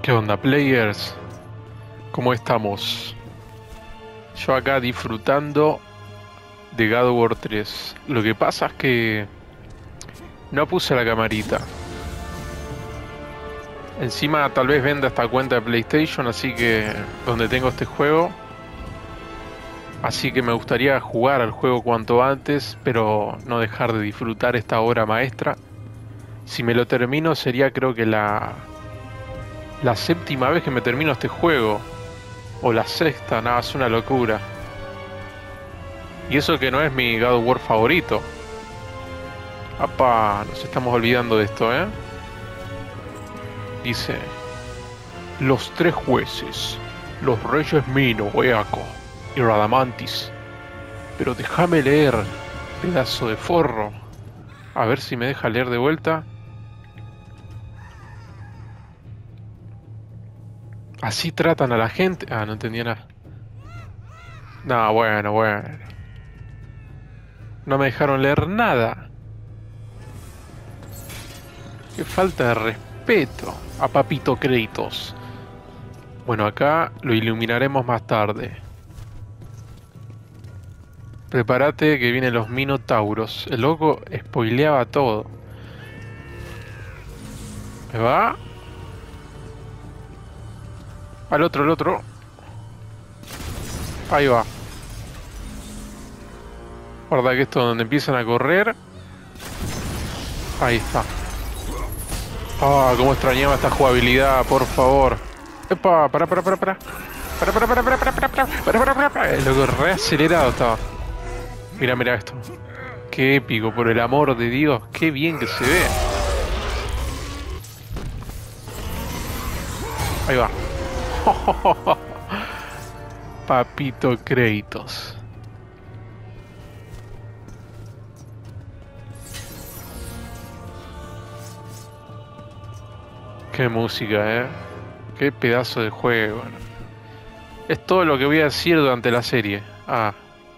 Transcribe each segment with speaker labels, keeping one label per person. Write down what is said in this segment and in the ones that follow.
Speaker 1: ¿Qué onda, players? ¿Cómo estamos? Yo acá disfrutando de God of War 3. Lo que pasa es que no puse la camarita. Encima tal vez venda esta cuenta de PlayStation, así que donde tengo este juego. Así que me gustaría jugar al juego cuanto antes, pero no dejar de disfrutar esta obra maestra. Si me lo termino sería creo que la séptima vez que me termino este juego. O la sexta, nada, es una locura. Y eso que no es mi God of War favorito. Apa, nos estamos olvidando de esto, ¿eh? Dice: los tres jueces, los reyes Mino, Eaco y Radamantis. Pero déjame leer, pedazo de forro. A ver si me deja leer de vuelta. Así tratan a la gente. Ah, no entendía nada. No, bueno. No me dejaron leer nada. Qué falta de respeto a Papito Kratos. Bueno, acá lo iluminaremos más tarde. Prepárate que vienen los Minotauros. El loco spoileaba todo. ¿Me va? Al otro. Ahí va. Guarda que esto donde empiezan a correr. Ahí está. Ah, cómo extrañaba esta jugabilidad, por favor. Epa, para. El loco re acelerado estaba. Mira esto. Qué épico, por el amor de Dios. Qué bien que se ve. Ahí va. Papito Kratos. Qué música, qué pedazo de juego. Es todo lo que voy a decir durante la serie. Ah.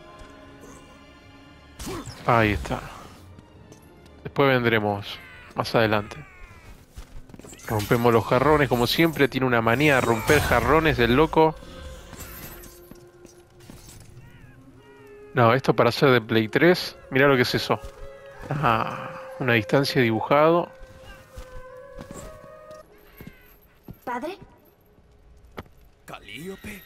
Speaker 1: Ahí está. Después vendremos más adelante. Rompemos los jarrones, como siempre. Tiene una manía de romper jarrones el loco. No, esto para hacer de Play 3. Mirá lo que es eso. Ah, una distancia dibujado.
Speaker 2: ¿Padre?
Speaker 3: ¿Calíope?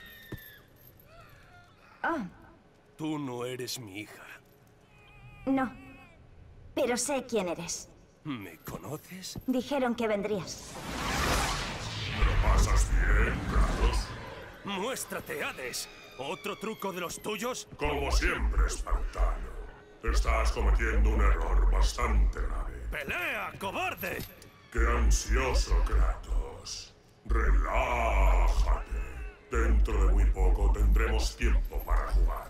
Speaker 2: Oh,
Speaker 3: Tú no eres mi hija.
Speaker 2: no. Pero sé quién eres.
Speaker 3: ¿Me conoces?
Speaker 2: Dijeron que vendrías.
Speaker 4: ¿Pasas bien, Kratos?
Speaker 3: ¡Muéstrate, Hades! ¿Otro truco de los tuyos?
Speaker 4: Como siempre, espartano. Estás cometiendo un error bastante grave.
Speaker 3: ¡Pelea, cobarde!
Speaker 4: ¡Qué ansioso, Kratos! Relájate. Dentro de muy poco tendremos tiempo para jugar.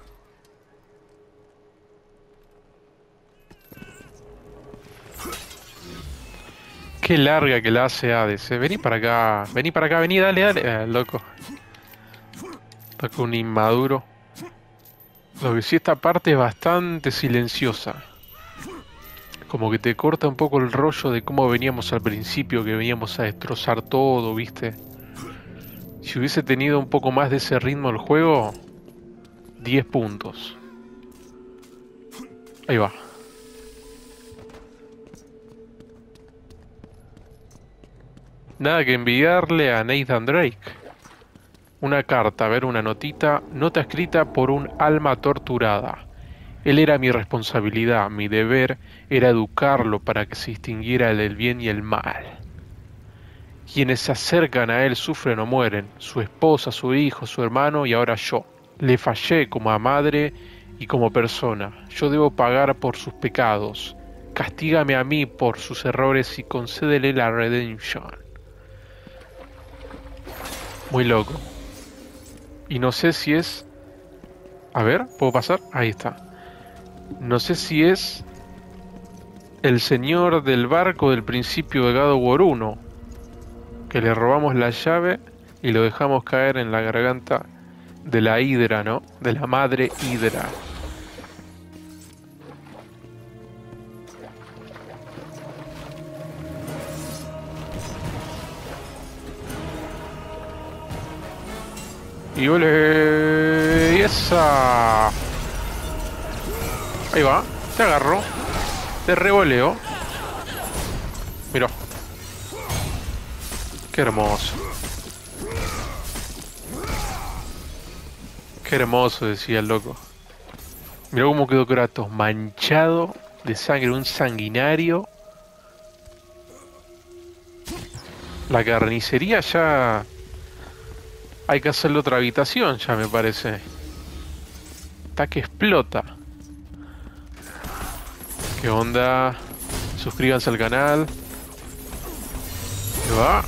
Speaker 1: Qué larga que la hace Hades. Vení para acá, vení, dale. Loco. Está con un inmaduro. Lo que sí, esta parte es bastante silenciosa. Como que te corta un poco el rollo de cómo veníamos al principio, que veníamos a destrozar todo, ¿viste? Si hubiese tenido un poco más de ese ritmo el juego, 10 puntos. Ahí va. Nada que envidiarle a Nathan Drake. Una carta, a ver, una notita escrita por un alma torturada. Él era mi responsabilidad, mi deber era educarlo para que se distinguiera el bien y el mal. Quienes se acercan a él sufren o mueren, su esposa, su hijo, su hermano y ahora yo. Le fallé como madre y como persona. Yo debo pagar por sus pecados. Castígame a mí por sus errores y concédele la redemption. Muy loco. Y no sé si es... A ver, ¿puedo pasar? Ahí está. No sé si es el señor del barco del principio de God of War 1, que le robamos la llave y lo dejamos caer en la garganta de la hidra, ¿no? De la madre hidra. Y ole. Y esa. Ahí va. Te agarro. Te revoleo. Mirá. Qué hermoso. Qué hermoso, decía el loco. Mirá cómo quedó Kratos, manchado de sangre, un sanguinario. La carnicería ya... Hay que hacerle otra habitación, ya me parece. Está que explota. ¿Qué onda? Suscríbanse al canal. ¿Qué va?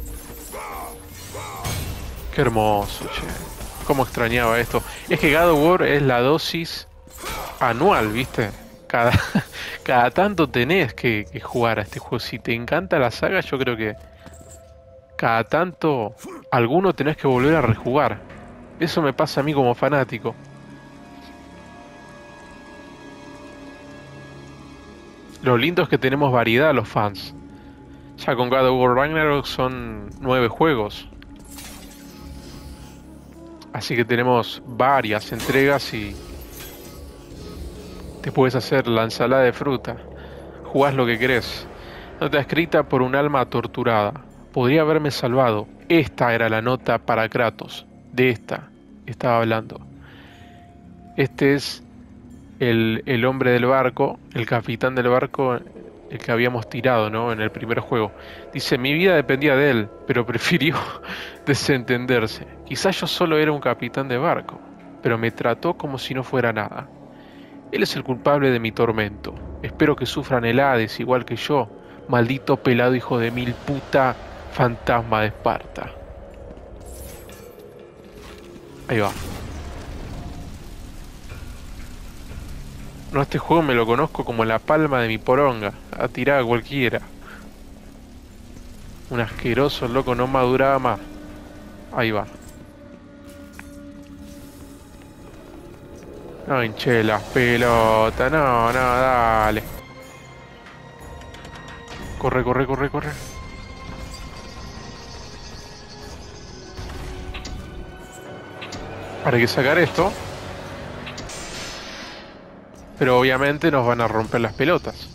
Speaker 1: Qué hermoso, che. Cómo extrañaba esto. Es que God of War es la dosis anual, ¿viste? Cada tanto tenés que jugar a este juego. Si te encanta la saga, yo creo que cada tanto alguno tenés que volver a rejugar. Eso me pasa a mí como fanático. Lo lindo es que tenemos variedad los fans. Ya con God of War Ragnarok son 9 juegos. Así que tenemos varias entregas y te puedes hacer la ensalada de fruta. Jugás lo que querés. Nota escrita por un alma torturada. Podría haberme salvado. Esta era la nota para Kratos. De esta estaba hablando. Este es el hombre del barco, el capitán del barco, el que habíamos tirado, ¿no? En el primer juego. Dice, mi vida dependía de él, pero prefirió desentenderse. Quizás yo solo era un capitán de barco, pero me trató como si no fuera nada. Él es el culpable de mi tormento. Espero que sufran el Hades igual que yo, maldito pelado hijo de mil puta fantasma de Esparta. Ahí va. No, este juego me lo conozco como la palma de mi poronga. A tirar a cualquiera. Un asqueroso loco, no maduraba más. Ahí va. No hinché las pelotas. No, dale. Corre. Ahora hay que sacar esto. Pero obviamente nos van a romper las pelotas.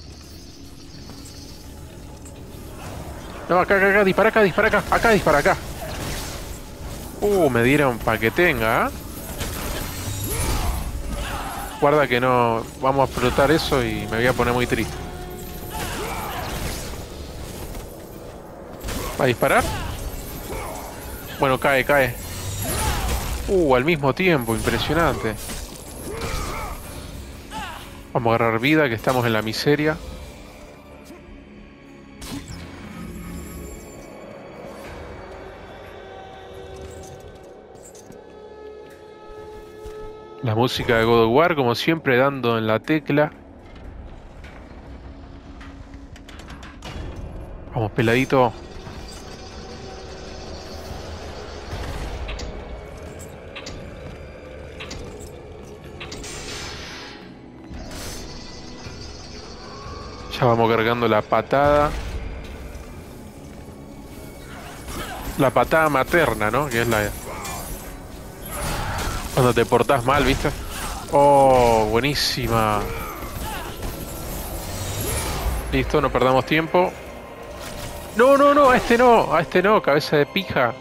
Speaker 1: No, acá, dispara acá. Acá dispara acá. Me dieron pa' que tenga, ¿eh? Guarda que no... Vamos a explotar eso y me voy a poner muy triste. ¿Va a disparar? Bueno, cae. Al mismo tiempo, impresionante. Vamos a agarrar vida, que estamos en la miseria. La música de God of War, como siempre, dando en la tecla. Vamos, peladito. Ya vamos cargando la patada. La patada materna, ¿no? Que es la... Cuando te portás mal, ¿viste? Oh, buenísima. Listo, no perdamos tiempo. No, a este no, cabeza de pija.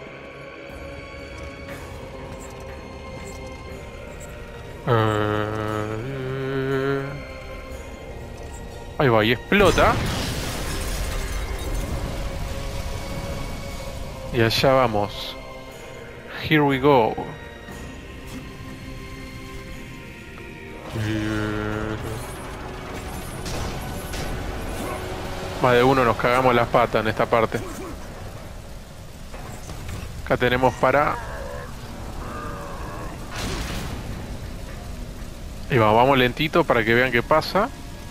Speaker 1: Ahí va, y explota. Y allá vamos. Here we go. Más de uno nos cagamos las patas en esta parte. Acá tenemos para... Y vamos lentito para que vean qué pasa.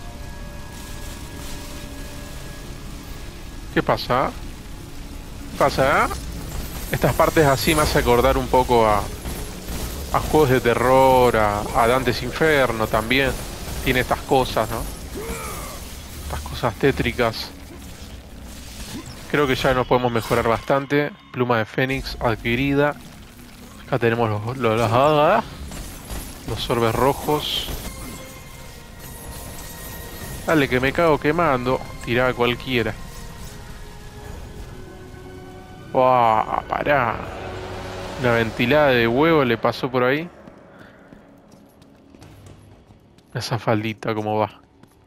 Speaker 1: ¿Qué pasa? Estas partes así me hace acordar un poco a juegos de terror, a Dante's Inferno también. Tiene estas cosas, ¿no? Estas cosas tétricas. Creo que ya nos podemos mejorar bastante. Pluma de Fénix adquirida. Acá tenemos los orbes rojos. Dale, que me cago quemando. Tiraba cualquiera. ¡Wow! Pará. Una ventilada de huevo le pasó por ahí. Esa faldita, ¿cómo va?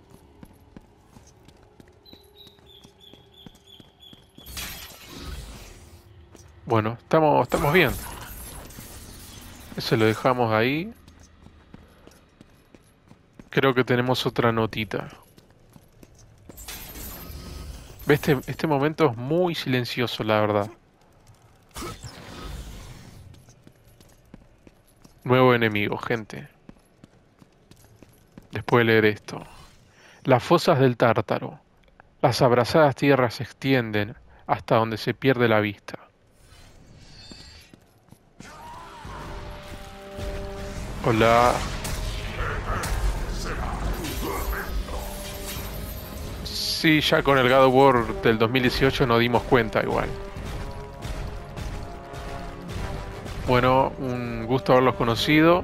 Speaker 1: Bueno, estamos bien. Eso lo dejamos ahí. Creo que tenemos otra notita. Este momento es muy silencioso, la verdad. Nuevo enemigo, gente. Después de leer esto. Las fosas del Tártaro. Las abrasadas tierras se extienden hasta donde se pierde la vista. Hola. Sí, ya con el God of War del 2018 nos dimos cuenta igual. Bueno, un gusto haberlos conocido.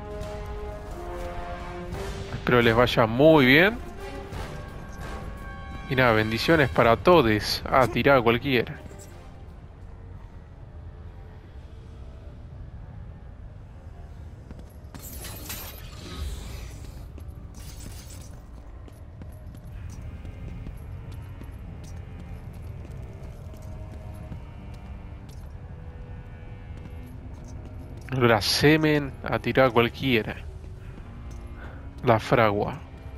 Speaker 1: Espero les vaya muy bien. Y nada, bendiciones para todos. Ah, tirá cualquiera. La semen a tirar cualquiera. La fragua.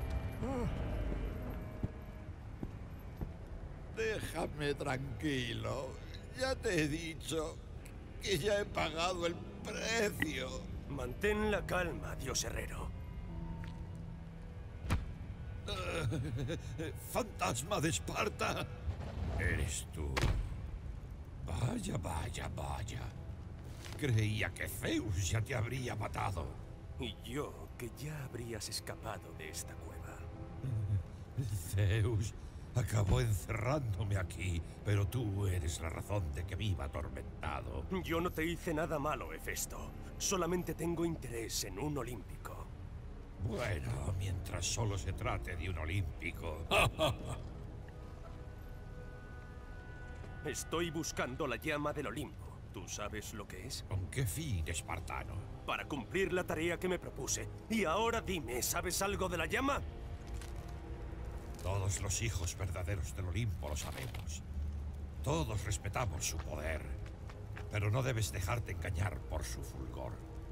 Speaker 5: Déjame tranquilo. Ya te he dicho que ya he pagado el precio.
Speaker 3: Mantén la calma, dios herrero.
Speaker 5: Fantasma de Esparta. Eres tú. Vaya, vaya, vaya. Creía que Zeus ya te habría matado.
Speaker 3: Y yo que ya habrías escapado de esta cueva.
Speaker 5: Zeus acabó encerrándome aquí, pero tú eres la razón de que viva atormentado.
Speaker 3: Yo no te hice nada malo, Hefesto. Solamente tengo interés en un olímpico.
Speaker 5: Bueno, mientras solo se trate de un olímpico.
Speaker 3: Estoy buscando la llama del Olimpo. ¿Tú sabes lo que es?
Speaker 5: ¿Con qué fin, espartano?
Speaker 3: Para cumplir la tarea que me propuse. Y ahora dime, ¿sabes algo de la llama?
Speaker 5: Todos los hijos verdaderos del Olimpo lo sabemos. Todos respetamos su poder. Pero no debes dejarte engañar por su fulgor.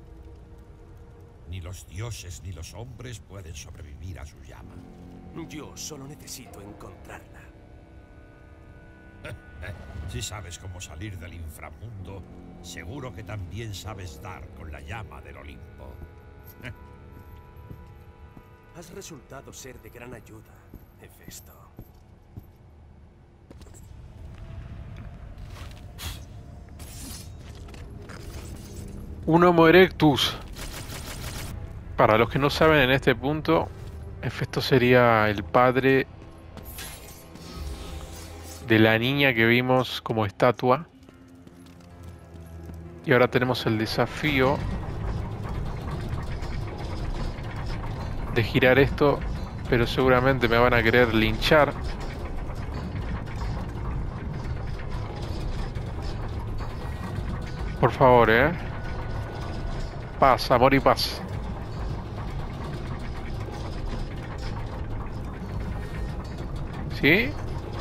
Speaker 5: Ni los dioses ni los hombres pueden sobrevivir a su llama.
Speaker 3: Yo solo necesito encontrarla.
Speaker 5: Si sabes cómo salir del inframundo, seguro que también sabes dar con la llama del Olimpo.
Speaker 3: Has resultado ser de gran ayuda, Hefesto.
Speaker 1: Un Homo erectus. Para los que no saben, en este punto, Hefesto sería el padre de la niña que vimos como estatua. Y ahora tenemos el desafío de girar esto, pero seguramente me van a querer linchar. Por favor, paz, amor y paz. ¿Sí?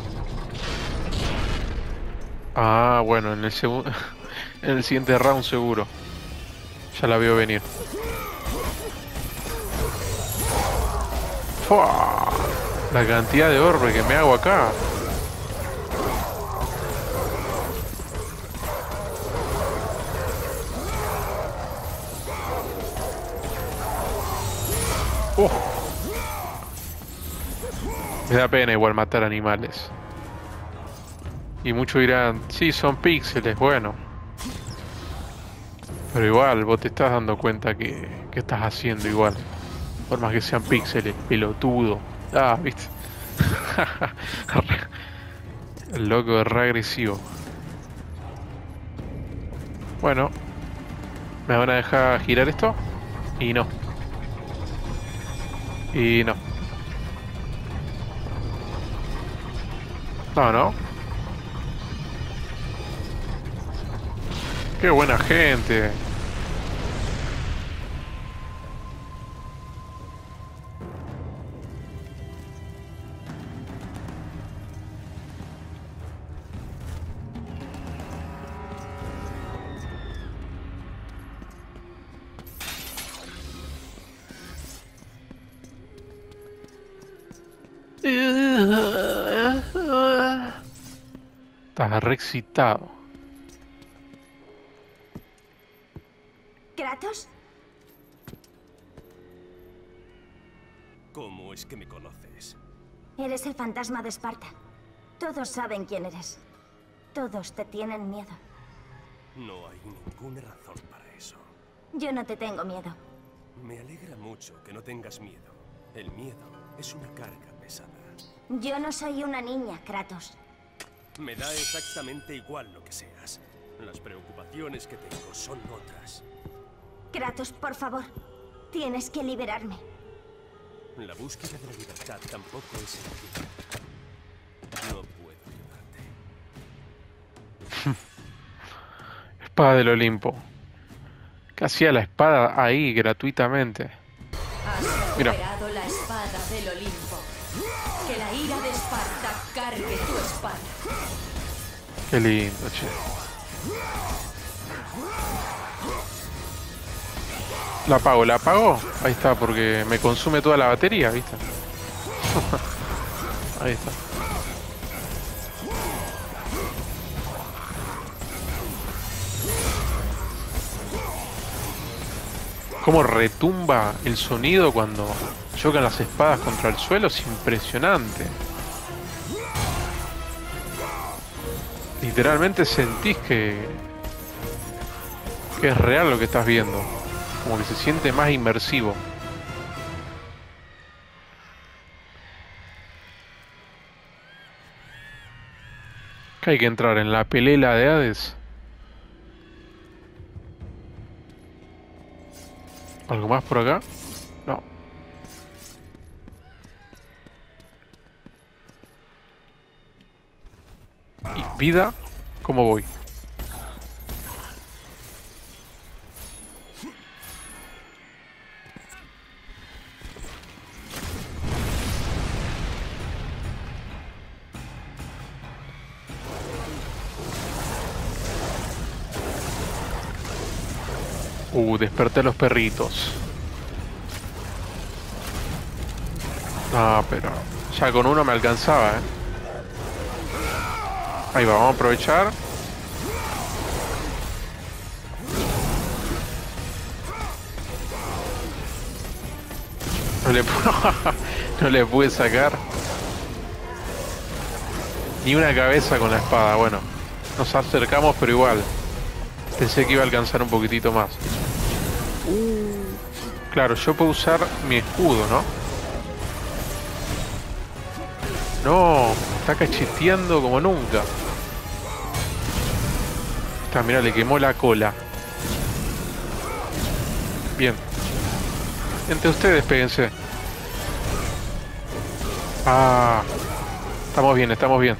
Speaker 1: Ah, bueno, en el segundo, en el siguiente round seguro. Ya la veo venir. ¡Fua! La cantidad de orbe que me hago acá. Me da pena igual matar animales. Y muchos dirán, sí, son píxeles, bueno. Pero igual, vos te estás dando cuenta que estás haciendo igual. Por más que sean píxeles, pelotudo. Ah, viste. El loco es re agresivo. Bueno. ¿Me van a dejar girar esto? Y no. Y no. No, no. Qué buena gente. Estás re excitado.
Speaker 2: ¿Kratos?
Speaker 3: ¿Cómo es que me conoces?
Speaker 2: Eres el fantasma de Esparta. Todos saben quién eres. Todos te tienen miedo.
Speaker 3: No hay ninguna razón para eso.
Speaker 2: Yo no te tengo miedo.
Speaker 3: Me alegra mucho que no tengas miedo. El miedo es una carga pesada.
Speaker 2: Yo no soy una niña, Kratos.
Speaker 3: Me da exactamente igual lo que seas. Las preocupaciones que tengo son otras.
Speaker 2: Kratos, por favor. Tienes que liberarme.
Speaker 3: La búsqueda de la libertad tampoco es sencilla. No puedo ayudarte.
Speaker 1: Espada del Olimpo. ¿Qué hacía la espada ahí gratuitamente?
Speaker 6: Has
Speaker 1: Mira.
Speaker 6: recuperado la espada del Olimpo. Que la ira de Esparta cargue tu espada.
Speaker 1: Qué lindo, che. La apago, la apago. Ahí está, porque me consume toda la batería, ¿viste? Ahí está. Cómo retumba el sonido cuando chocan las espadas contra el suelo, es impresionante. Literalmente sentís que es real lo que estás viendo. Como que se siente más inmersivo. Que hay que entrar en la pelela de Hades. ¿Algo más por acá? No. ¿Y vida? ¿Cómo voy? Desperté a los perritos. Ah, pero ya con uno me alcanzaba, Ahí va, vamos a aprovechar. No le pude sacar ni una cabeza con la espada. Bueno, nos acercamos, pero igual pensé que iba a alcanzar un poquitito más. Claro, yo puedo usar mi escudo, ¿no? No, está cacheteando como nunca. Está, mira, le quemó la cola. Bien. Entre ustedes, péguense. Ah, estamos bien, estamos bien.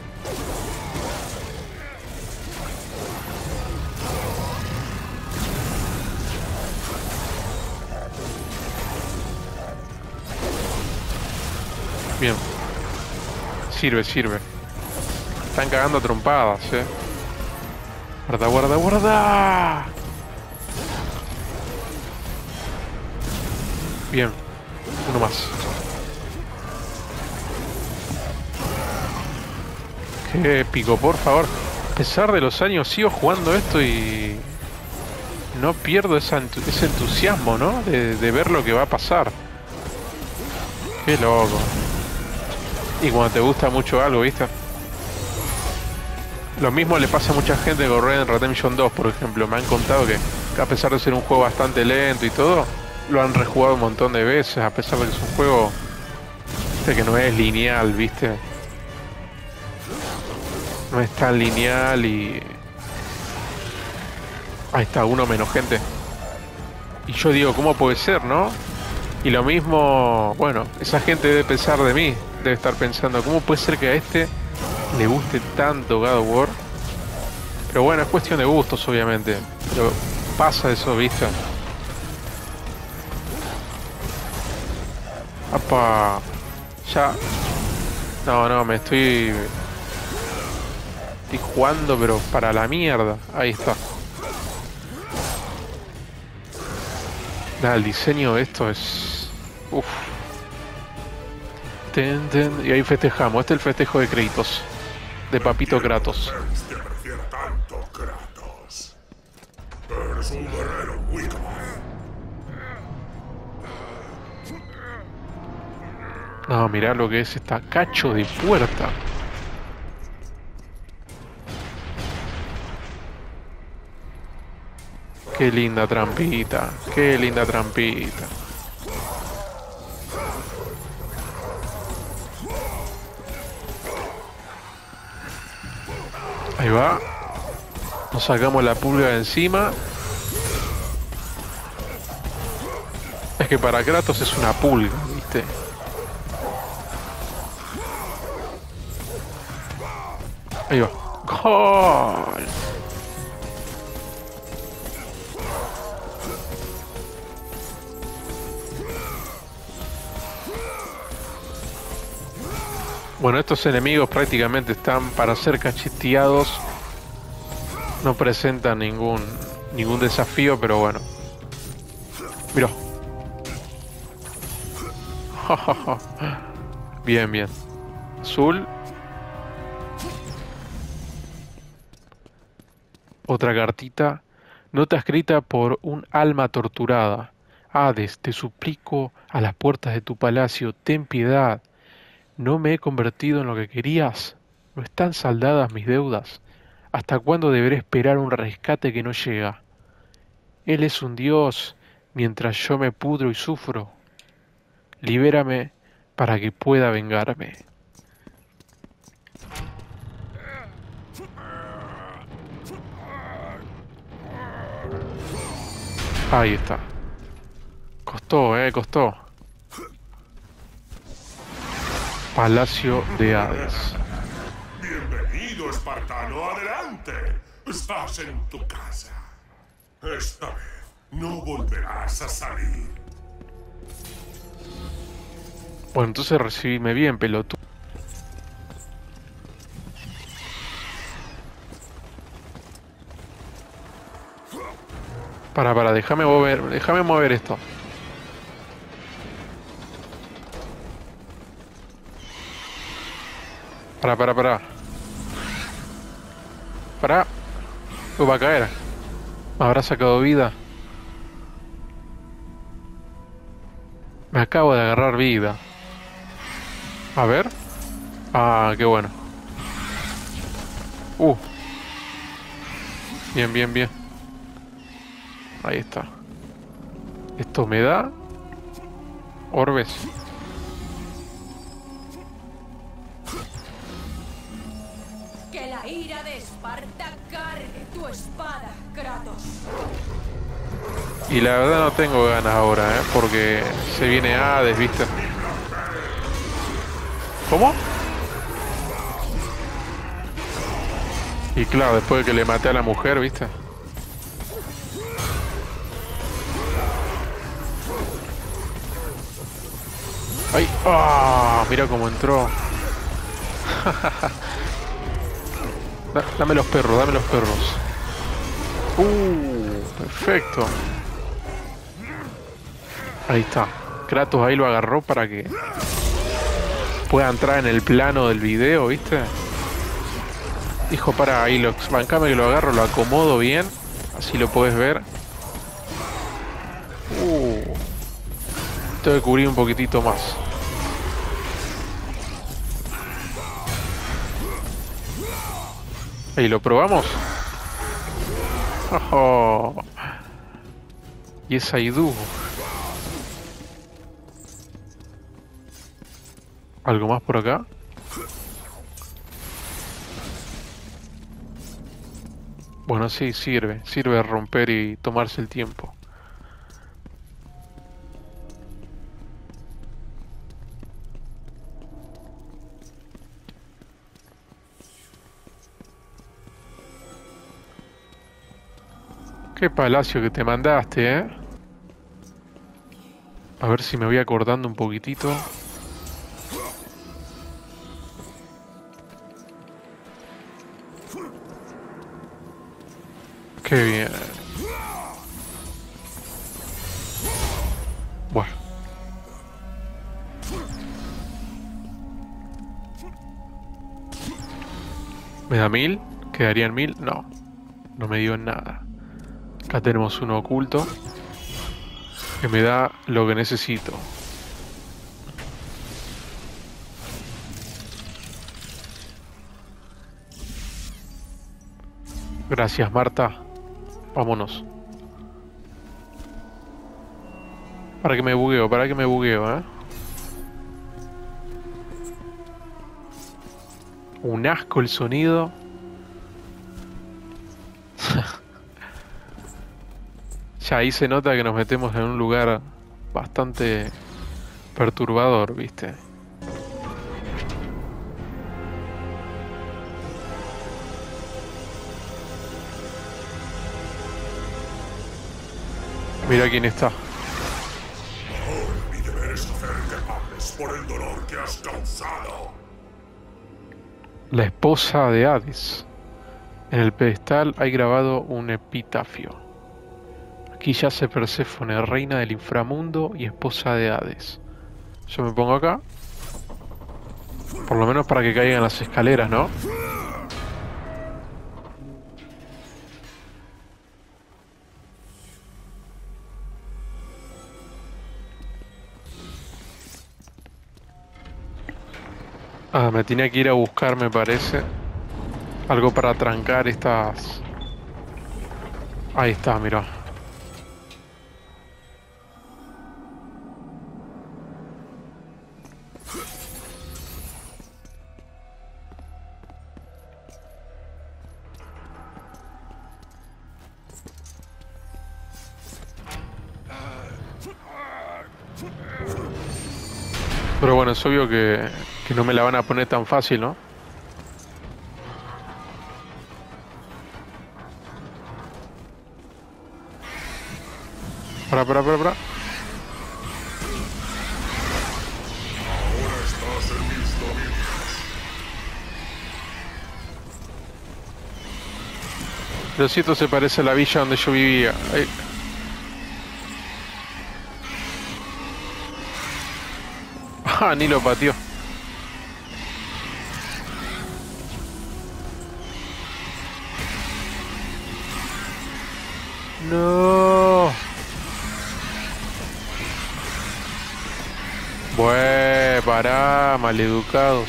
Speaker 1: Bien. Sirve, sirve. Están cagando a trompadas, Guarda, guarda, guarda. Bien. Uno más. Qué épico, por favor. A pesar de los años sigo jugando esto y no pierdo ese entusiasmo, ¿no? De ver lo que va a pasar. Qué loco. Y cuando te gusta mucho algo, ¿viste? Lo mismo le pasa a mucha gente con Red Dead Redemption 2, por ejemplo. Me han contado que a pesar de ser un juego bastante lento y todo, lo han rejugado un montón de veces, a pesar de que es un juego, ¿viste? Que no es lineal, ¿viste? No es tan lineal y Ahí está, uno menos, gente. Y yo digo, ¿cómo puede ser, no? Y lo mismo, bueno, esa gente debe pensar de mí. Debe estar pensando, ¿cómo puede ser que a este le guste tanto God of War? Pero bueno, es cuestión de gustos, obviamente. Pero pasa eso, ¿viste? ¡Apa! Ya. No, me estoy jugando, pero para la mierda. Ahí está. Nada, el diseño de esto es... Uf. Y ahí festejamos. Este es el festejo de Kratos. De Papito Kratos.
Speaker 4: Te prefiero tanto, Kratos. Eres un guerrero muy capaz.
Speaker 1: No, mirá lo que es esta cacho de puerta. Qué linda trampita. Qué linda trampita. Ahí va. Nos sacamos la pulga de encima. Es que para Kratos es una pulga, ¿viste? Ahí va. ¡Gol! Bueno, estos enemigos prácticamente están para ser cacheteados. No presentan ningún desafío, pero bueno. Mirá. Bien, bien. Azul. Otra cartita. Nota escrita por un alma torturada. Hades, te suplico a las puertas de tu palacio, ten piedad. ¿No me he convertido en lo que querías? ¿No están saldadas mis deudas? ¿Hasta cuándo deberé esperar un rescate que no llega? Él es un dios, mientras yo me pudro y sufro. Libérame para que pueda vengarme. Ahí está. Costó, costó. Palacio de Hades.
Speaker 4: Bienvenido, espartano, adelante. Estás en tu casa. Esta vez no volverás a salir.
Speaker 1: Bueno, entonces recibime bien, pelotudo. Para, déjame mover esto. Para. Va a caer. Me habrá sacado vida. Me acabo de agarrar vida. A ver. Ah, qué bueno. Bien. Ahí está. Esto me da orbes.
Speaker 6: Que la ira de Esparta cargue tu espada, Kratos.
Speaker 1: Y la verdad no tengo ganas ahora, porque se viene Hades, ¿viste? ¿Cómo? Y claro, después de que le maté a la mujer, ¿viste? ¡Ay! ¡Ah! Mira cómo entró. Dame los perros. Perfecto. Ahí está. Kratos ahí lo agarró para que pueda entrar en el plano del video, ¿viste? Dijo, para, ahí bancame que lo agarro, lo acomodo bien. Así lo puedes ver. Tengo que cubrir un poquitito más. Ahí lo probamos. Oh. Yes, I do. ¿Algo más por acá? Bueno, sí, sirve. Sirve romper y tomarse el tiempo. Qué palacio que te mandaste, ¿eh? A ver si me voy acordando un poquitito. Qué bien. Bueno. ¿Me da 1000? ¿Quedarían 1000? No. No me dio nada. Acá tenemos uno oculto que me da lo que necesito. Gracias, Marta. Vámonos. Para que me bugueo, ¿eh? Un asco el sonido. Ya ahí se nota que nos metemos en un lugar bastante perturbador, ¿viste? Mira quién está.
Speaker 4: Ahora mi deber es hacer que pagues por el dolor que has causado.
Speaker 1: La esposa de Hades. En el pedestal hay grabado un epitafio. Aquí yace Perséfone, reina del inframundo y esposa de Hades. Yo me pongo acá. Por lo menos para que caigan las escaleras, ¿no? Ah, me tenía que ir a buscar, me parece. Algo para trancar estas... Ahí está, mira. Pero bueno, es obvio que no me la van a poner tan fácil, ¿no? Para.
Speaker 4: Ahora estás en mis dominios.
Speaker 1: Pero si esto se parece a la villa donde yo vivía. Ahí. Ah, ni lo pateó. No. Bue, pará, maleducados.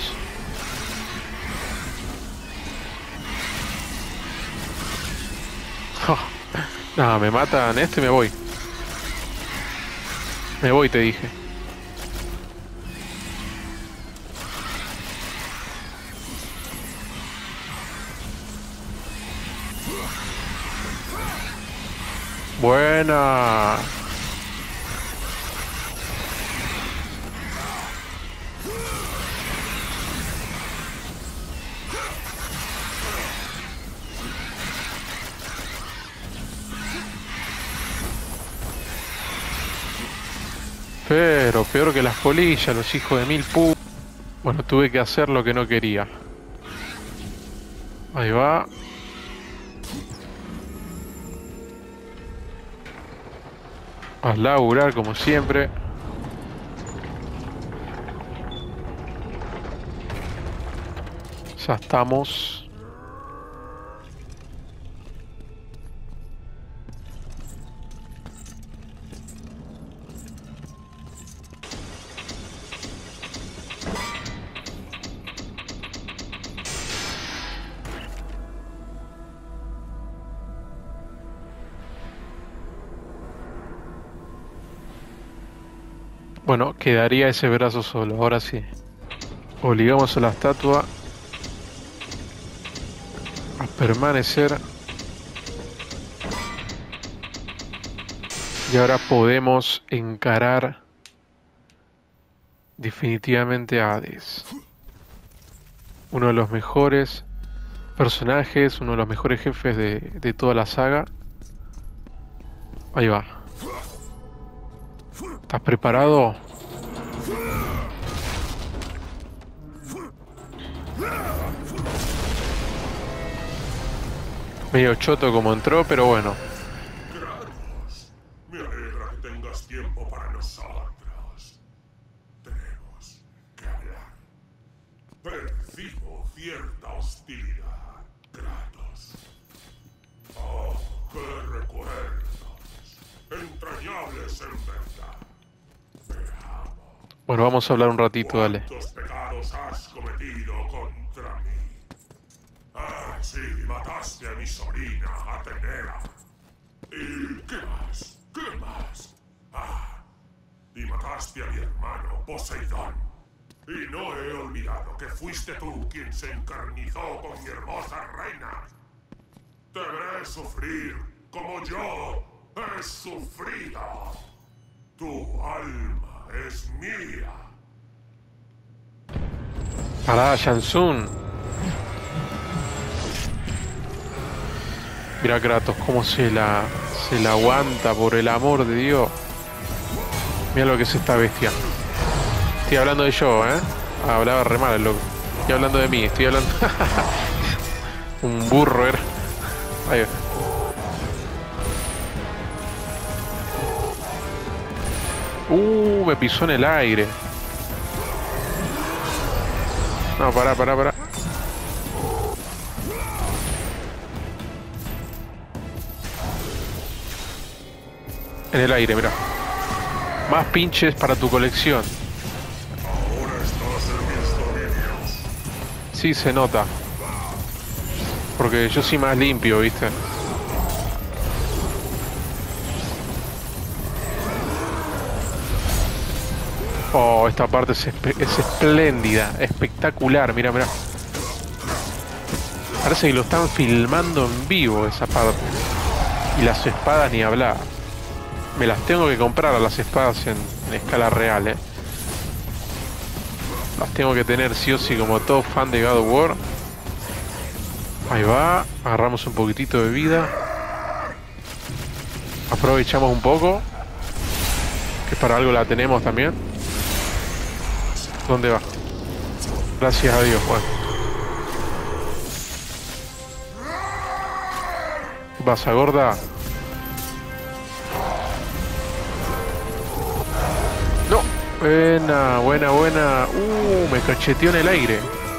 Speaker 1: No, me matan esto y me voy. Me voy, te dije. Buena. Pero peor que las polillas, los hijos de mil pu... Bueno, tuve que hacer lo que no quería. Ahí va. A laburar como siempre. Ya estamos. Bueno, quedaría ese brazo solo, ahora sí. Obligamos a la estatua a permanecer Y ahora podemos encarar definitivamente a Hades. Uno de los mejores personajes, uno de los mejores jefes de toda la saga. Ahí va. ¿Estás preparado? Medio choto como entró, pero bueno.
Speaker 4: Kratos, me alegra que tengas tiempo para nosotros. Tenemos que hablar. Percibo cierta hostilidad, Kratos. Oh, qué recuerdos. Entrañables en verdad. Veamos.
Speaker 1: Bueno, vamos a hablar un ratito, dale.
Speaker 4: ¿Cuántos pecados has cometido contra mí? Ah, sí, mataste a mi sobrina, Atenea. ¿Y qué más? ¿Qué más? Ah, y mataste a mi hermano, Poseidón. Y no he olvidado que fuiste tú quien se encarnizó con mi hermosa reina. Te veré sufrir como yo he sufrido. Tu alma es mía.
Speaker 1: Pará, Shansun. Mira Kratos, cómo se la aguanta, por el amor de Dios. Mira lo que es esta bestia. Estoy hablando de yo, ¿eh? Hablaba re mal el loco. Estoy hablando de mí, estoy hablando... Un burro era. Ahí va. Me pisó en el aire. No, pará. En el aire, mira. Más pinches para tu colección.
Speaker 4: Ahora estás en mis dominios.
Speaker 1: Sí, se nota. Porque yo soy más limpio, ¿viste? Oh, esta parte es espléndida, espectacular, mira. Parece que lo están filmando en vivo esa parte. Y las espadas ni hablar. Me las tengo que comprar a las espadas en escala real, ¿eh? Las tengo que tener sí o sí como todo fan de God of War. Ahí va, agarramos un poquitito de vida. Aprovechamos un poco. Que para algo la tenemos también. ¿Dónde va? Gracias a Dios, Juan. ¿Qué pasa, gorda? No. Buena. Me cacheteó en el aire.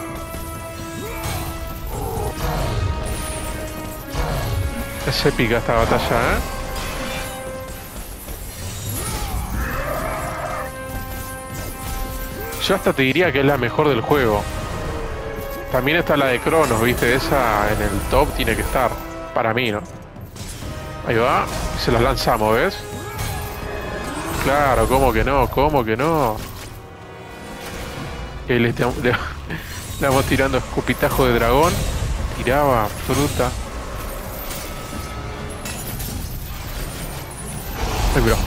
Speaker 1: Es épica esta batalla, ¿eh? Yo hasta te diría que es la mejor del juego. También está la de Cronos, ¿viste? Esa en el top tiene que estar. Para mí, ¿no? Ahí va. Se las lanzamos, ¿ves? Claro, ¿cómo que no? Y ahí le vamos tirando escupitajo de dragón. Tiraba fruta. Ay, bro.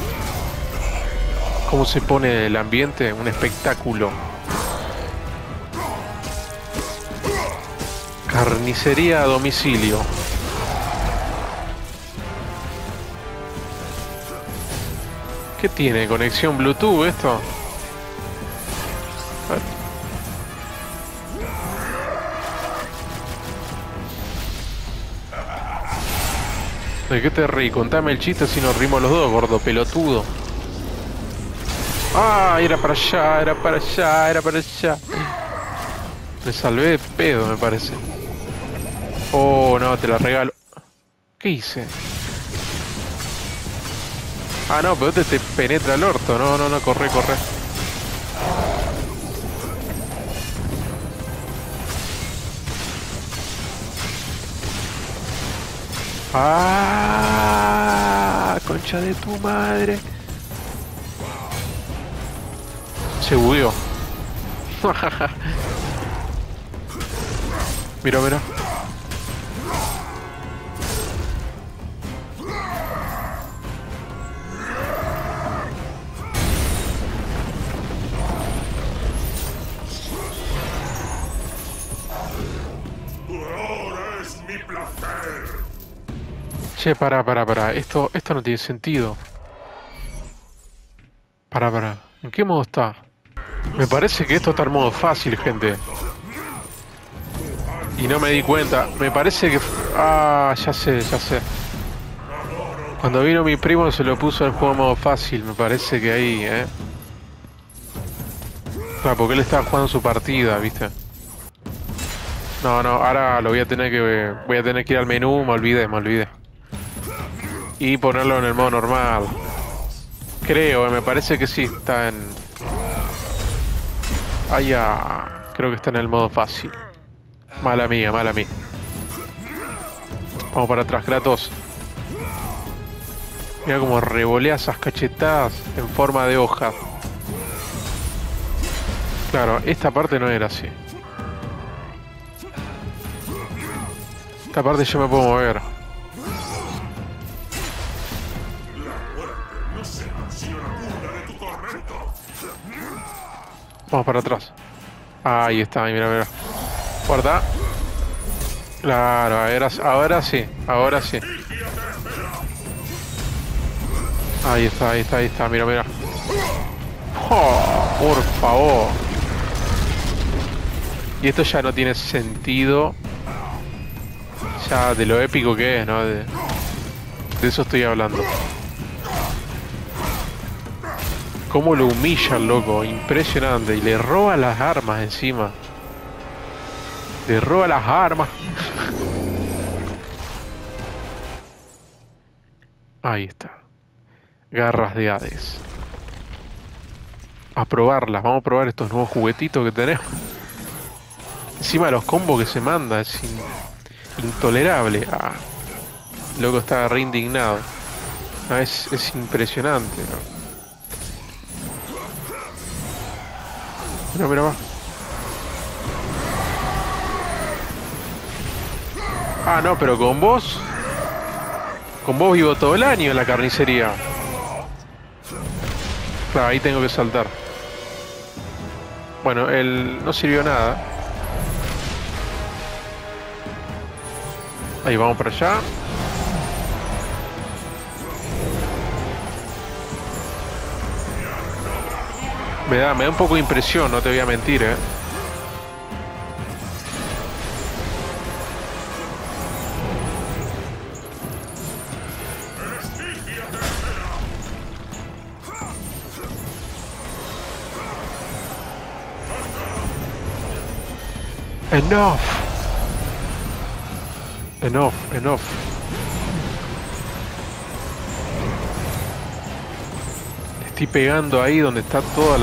Speaker 1: Cómo se pone el ambiente, un espectáculo. Carnicería a domicilio. ¿Qué tiene? ¿Conexión Bluetooth esto? A ver. ¿De qué te reí? Contame el chiste si nos rimos los dos, gordo pelotudo. Ah, era para allá. Me salvé de pedo, me parece. Oh, no, te la regalo. ¿Qué hice? Ah, no, pero te penetra el orto. No, corre. Ah, concha de tu madre. Se bugueó. Mira.
Speaker 4: placer.
Speaker 1: Che, pará. Esto no tiene sentido. Pará. ¿En qué modo está? Me parece que esto está en modo fácil, gente. Y no me di cuenta. Me parece que... Ah, ya sé. Cuando vino mi primo se lo puso en juego en modo fácil. Me parece que ahí, Claro, porque él estaba jugando su partida, ¿viste? No, ahora lo voy a tener que ir al menú, me olvidé. Y ponerlo en el modo normal. Creo, me parece que sí, está en... Ah, ya. Creo que está en el modo fácil. Mala mía. Vamos para atrás, Kratos. Mira cómo revolea esas cachetadas en forma de hoja. Claro, esta parte no era así. Esta parte yo me puedo mover. Vamos para atrás. Ahí está, mira. Guarda. Claro, ahora sí. Ahí está, mira. Oh, por favor. Y esto ya no tiene sentido. Ya de lo épico que es, ¿no? De eso estoy hablando. Cómo lo humilla el loco, impresionante. Y le roba las armas encima. Ahí está. Garras de Hades. A probarlas, vamos a probar estos nuevos juguetitos que tenemos. Encima de los combos que se manda, es intolerable. Ah, el loco está re indignado. Ah, es impresionante, ¿no? Mira, va. Ah, no, pero con vos vivo todo el año en la carnicería. Claro, ahí tengo que saltar. Bueno, no sirvió nada. Ahí vamos para allá. Me da un poco de impresión, no te voy a mentir, Enough. Estoy pegando ahí donde está toda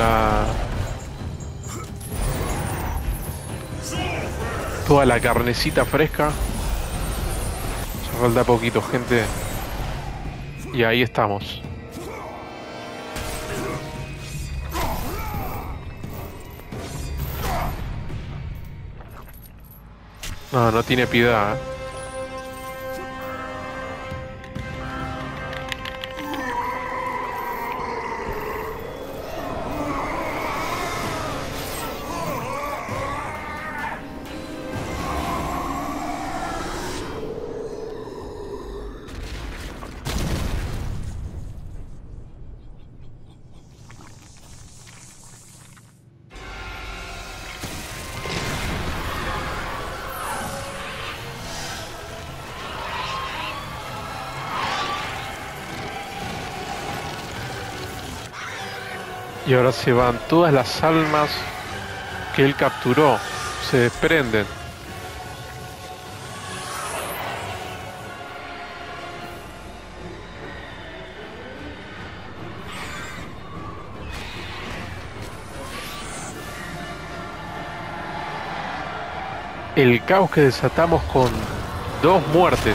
Speaker 1: la carnecita fresca. Ya falta poquito, gente. Y ahí estamos. No tiene piedad, Y ahora se van todas las almas que él capturó. Se desprenden. El caos que desatamos con 2 muertes.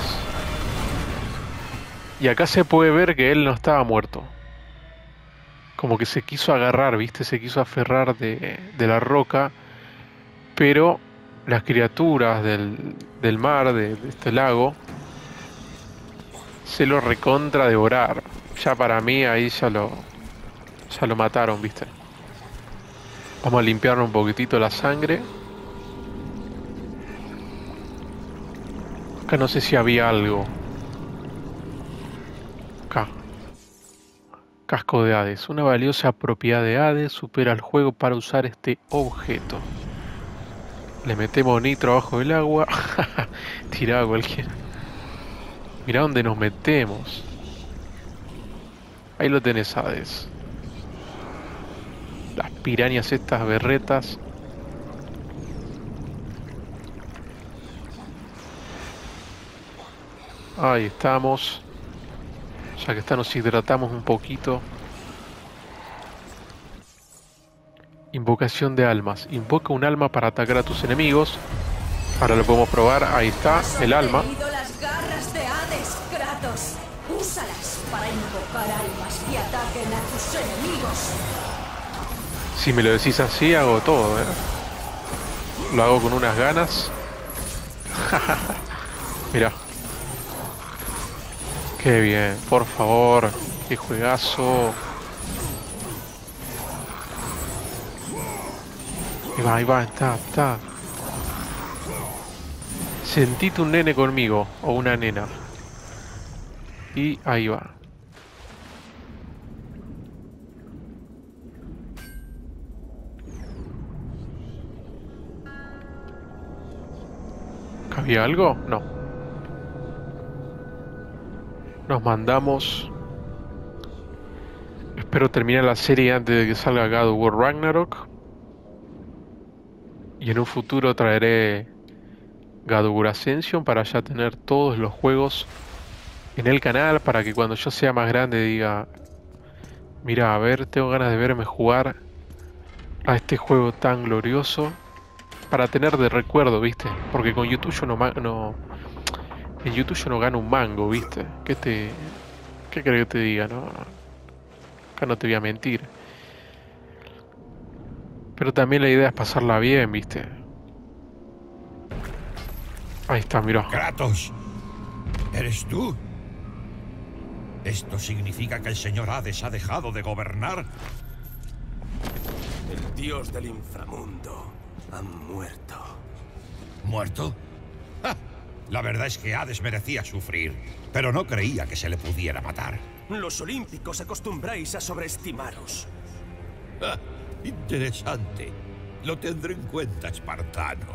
Speaker 1: Y acá se puede ver que él no estaba muerto. Como que se quiso agarrar, ¿viste? Se quiso aferrar de la roca. Pero las criaturas del mar, de este lago, se lo recontra devorar. Ya para mí ahí ya lo mataron, ¿viste? Vamos a limpiarle un poquitito la sangre. Acá no sé si había algo. Acá. Casco de Hades. Una valiosa propiedad de Hades supera el juego para usar este objeto. Le metemos nitro abajo del agua. Tiraba cualquiera. Mirá dónde nos metemos. Ahí lo tenés, Hades. Las pirañas estas berretas. Ahí estamos. Ya que está, nos hidratamos un poquito. Invocación de almas. Invoca un alma para atacar a tus enemigos. Ahora lo podemos probar. Ahí está, el alma.
Speaker 6: Has obtenido las garras de Hades, Kratos. Úsalas para invocar almas que ataquen a tus enemigos.
Speaker 1: Si me lo decís así, hago todo, ¿eh? Lo hago con unas ganas. Mirá. Qué bien, por favor. Qué juegazo. Ahí va, está. Sentite un nene conmigo, o una nena. Y ahí va. ¿Había algo? No. Nos mandamos. Espero terminar la serie antes de que salga God of War Ragnarok. Y en un futuro traeré God of War Ascension para ya tener todos los juegos en el canal, para que cuando yo sea más grande diga: mira, a ver, tengo ganas de verme jugar a este juego tan glorioso, para tener de recuerdo, ¿viste? Porque con YouTube yo en YouTube yo no gano un mango, ¿viste? ¿Qué crees que te diga, no? Acá no te voy a mentir. Pero también la idea es pasarla bien, ¿viste? Ahí está, mirá.
Speaker 5: Kratos, ¿eres tú? ¿Esto significa que el señor Hades ha dejado de gobernar?
Speaker 3: El dios del inframundo ha muerto.
Speaker 5: ¿Muerto? ¡Ja! La verdad es que Hades merecía sufrir, pero no creía que se le pudiera matar.
Speaker 3: Los olímpicos acostumbráis a sobreestimaros.
Speaker 5: ¡Ja! Interesante. Lo tendré en cuenta, espartano.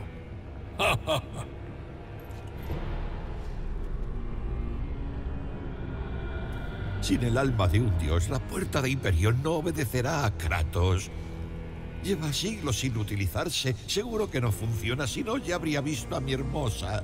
Speaker 5: Sin el alma de un dios, la puerta de Hiperión no obedecerá a Kratos. Lleva siglos sin utilizarse. Seguro que no funciona, si no ya habría visto a mi hermosa.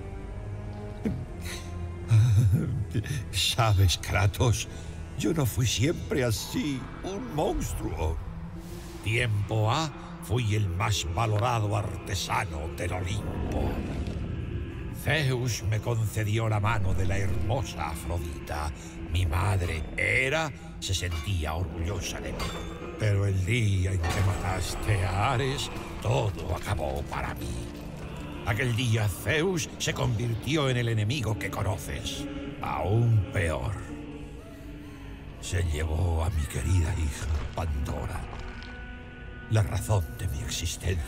Speaker 5: ¿Sabes, Kratos? Yo no fui siempre así, un monstruo. Tiempo ha, fui el más valorado artesano del Olimpo. Zeus me concedió la mano de la hermosa Afrodita. Mi madre, Hera, se sentía orgullosa de mí. Pero el día en que mataste a Ares, todo acabó para mí. Aquel día Zeus se convirtió en el enemigo que conoces. Aún peor. Se llevó a mi querida hija, Pandora. La razón de mi existencia.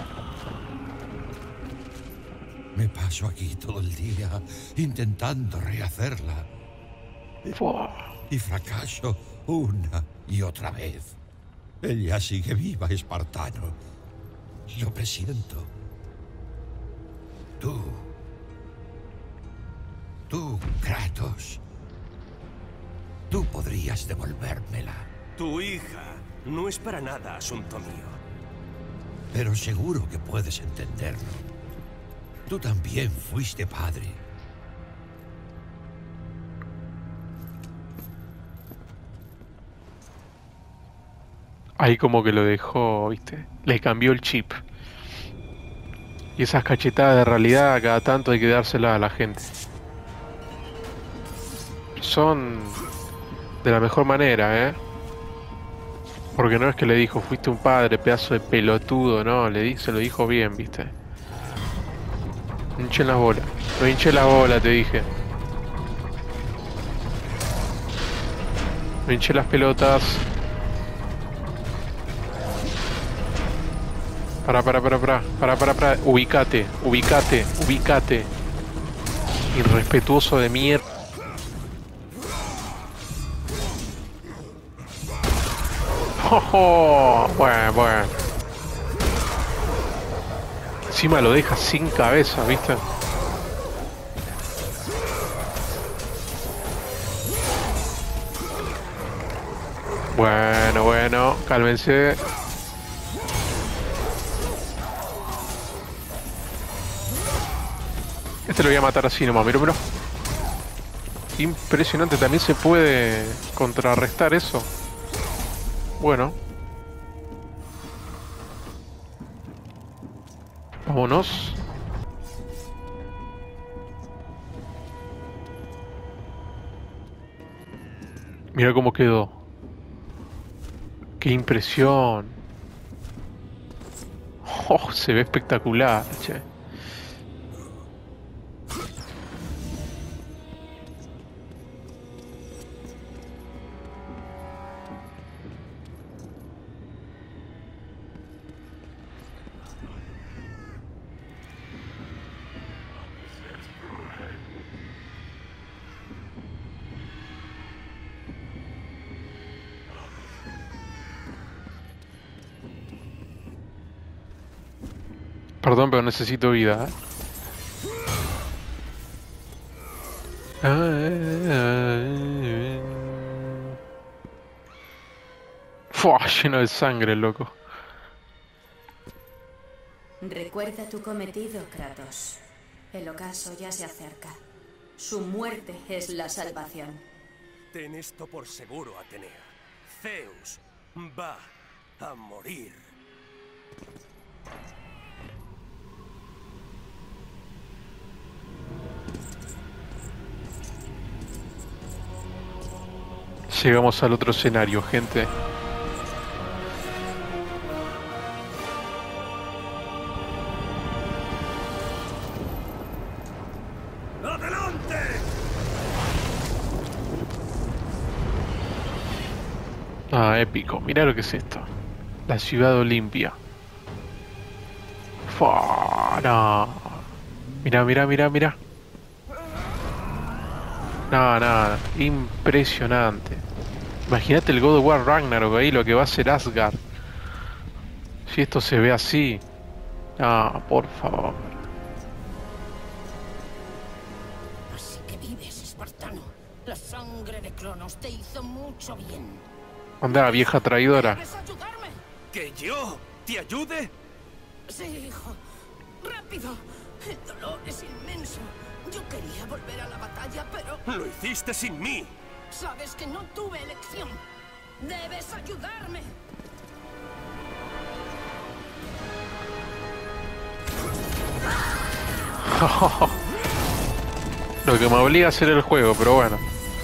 Speaker 5: Me paso aquí todo el día intentando rehacerla. Y fracaso una y otra vez. Ella sigue viva, espartano. Lo presiento. Tú, Kratos. Tú podrías devolvérmela.
Speaker 3: Tu hija no es para nada asunto mío.
Speaker 5: Pero seguro que puedes entenderlo. Tú también fuiste padre.
Speaker 1: Ahí como que lo dejó, ¿viste? Le cambió el chip. Y esas cachetadas de realidad cada tanto hay que dárselas a la gente. Son de la mejor manera, ¿eh? Porque no es que le dijo, fuiste un padre, pedazo de pelotudo, no, se lo dijo bien, ¿viste? No hinché las bolas. No hinché las bolas, te dije. No hinché las pelotas. Para. Ubícate. Irrespetuoso de mierda. Bueno, bueno. Encima lo deja sin cabeza, ¿viste? Bueno, bueno, cálmense. Este lo voy a matar así nomás, mira, mira. Impresionante, también se puede contrarrestar eso. Bueno. Vámonos. Mira cómo quedó. ¡Qué impresión! Oh, se ve espectacular, che. Perdón, pero necesito vida, ¿eh? Fua, lleno de sangre, loco.
Speaker 6: Recuerda tu cometido, Kratos. El ocaso ya se acerca. Su muerte es la salvación.
Speaker 3: Ten esto por seguro, Atenea. Zeus va a morir.
Speaker 1: Llegamos al otro escenario, gente.
Speaker 3: ¡Adelante!
Speaker 1: Ah, épico. Mirá lo que es esto. La ciudad Olimpia. Fua, no. Mirá, mirá, mirá, mirá. No, no, impresionante. Imagínate el God of War Ragnarok ahí, lo que va a ser Asgard. Si esto se ve así. No, por favor.
Speaker 7: Así que vives, espartano. La sangre de Cronos te hizo mucho bien.
Speaker 1: Anda, vieja traidora.
Speaker 7: ¿Quieres ayudarme?
Speaker 3: ¿Que yo te ayude?
Speaker 7: Sí, hijo. ¡Rápido! El dolor es inmenso. Yo quería volver a la batalla, pero...
Speaker 3: Lo hiciste sin mí.
Speaker 7: Sabes que no tuve elección. Debes ayudarme.
Speaker 1: Lo que me obliga a hacer el juego, pero bueno.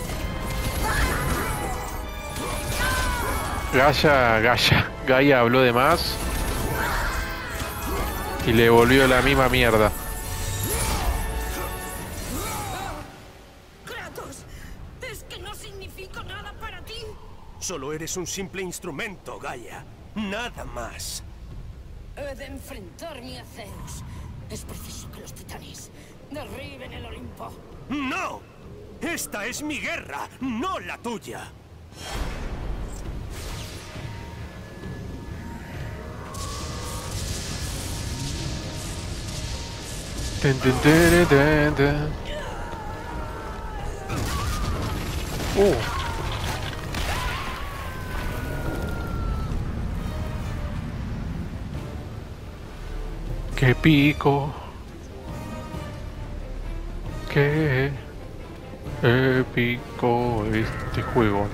Speaker 1: Gaia habló de más y le volvió la misma mierda.
Speaker 7: Kratos, ¿es que no significo nada para ti?
Speaker 3: Solo eres un simple instrumento, Gaia. Nada más.
Speaker 7: He de enfrentarme a Zeus. Es preciso que los titanes derriben el Olimpo.
Speaker 3: ¡No! Esta es mi guerra, no la tuya.
Speaker 1: Ten, ten, ten, ten, ten. Qué pico. Qué épico este juego.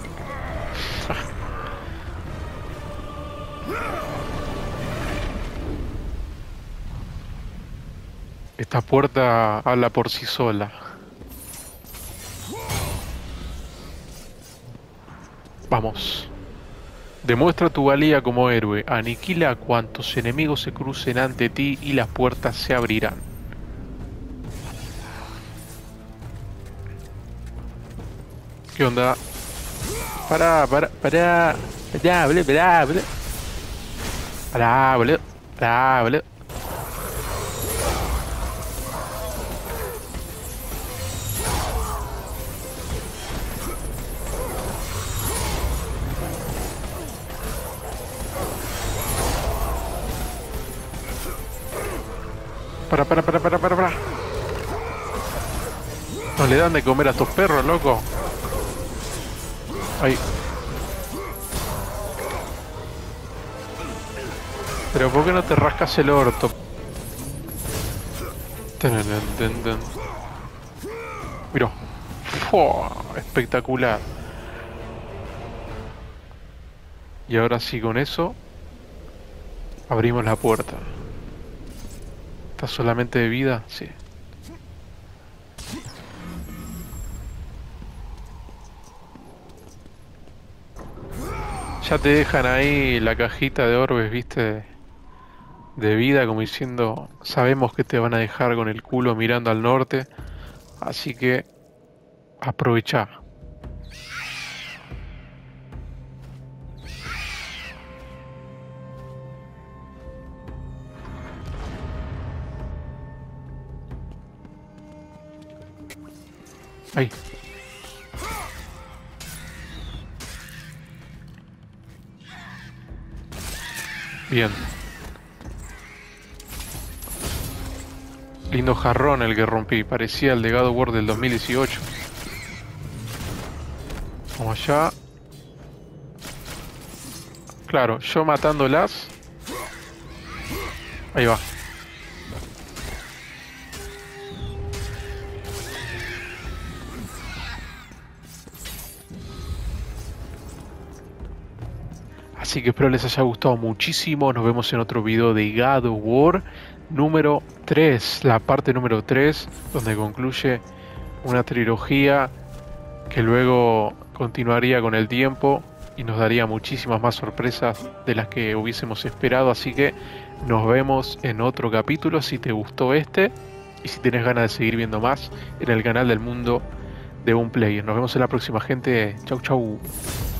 Speaker 1: Esta puerta habla por sí sola. Vamos. Demuestra tu valía como héroe. Aniquila a cuantos enemigos se crucen ante ti y las puertas se abrirán. ¿Qué onda? Pará, boludo. Pará, boludo. Para. No le dan de comer a estos perros, loco. Ahí. Pero ¿por qué no te rascas el orto? Mirá. ¡Fua! Espectacular. Y ahora sí, con eso abrimos la puerta. ¿Está solamente de vida? Sí. Ya te dejan ahí la cajita de orbes, viste, de vida, como diciendo, sabemos que te van a dejar con el culo mirando al norte, así que aprovechá. Ahí. Bien. Lindo jarrón el que rompí. Parecía el de God of War del 2018. Vamos allá. Claro, yo matándolas. Ahí va. Así que espero les haya gustado muchísimo. Nos vemos en otro video de God of War número 3. La parte número 3, donde concluye una trilogía que luego continuaría con el tiempo y nos daría muchísimas más sorpresas de las que hubiésemos esperado. Así que nos vemos en otro capítulo. Si te gustó este y si tienes ganas de seguir viendo más en el canal del Mundo de un Player. Nos vemos en la próxima, gente. Chau, chau.